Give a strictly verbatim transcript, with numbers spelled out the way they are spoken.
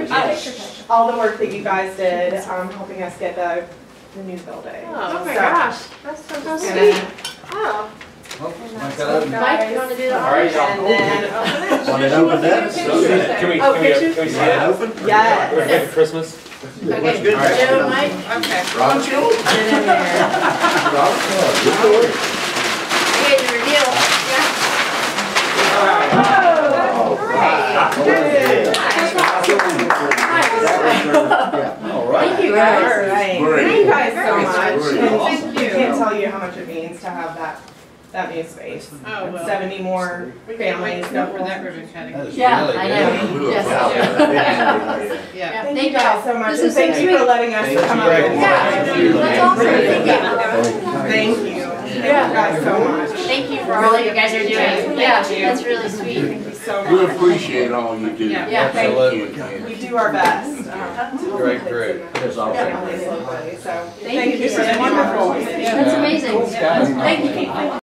uh, all the work that you guys did, um, helping us get the, the new building. Oh my So, gosh, that's so and sweet. then- Oh. Well, and Mike, that's I love what you. Mike, you want to do the All right, honors? y'all. And then, Want it open then? Can we, Oh, can we, pictures? can we see Want it it? open? yes. We're making Christmas. Okay, What's good? Joe and Mike, Okay. Ron, you know? Get in there. you guys are reveal. Yeah. All right. Thank you All guys. right. Great. Thank you guys so much. Great. And Thank I you. can't tell you how much it means to have that, that new space. Oh, well. Seventy more We can't wait families. to go for that ribbon cutting. That is Yeah, really I good. know. We were Yes. proud of that. Yeah. Thank Thank you guys so much. This And is so thank you for sweet. letting us Thank come you. out. Great. and Yeah, watch. that's awesome. Thank you. Thank you. Thank you Yeah. guys so much. Thank you for all you guys are doing. Yeah, that's really sweet. Thank you so We much. appreciate all you do. Yeah. Absolutely. We do our best. um, to help Great kids group. and That's awesome. families locally. So Thank thank you you for so the much. wonderful. That's amazing. Guys. Thank you.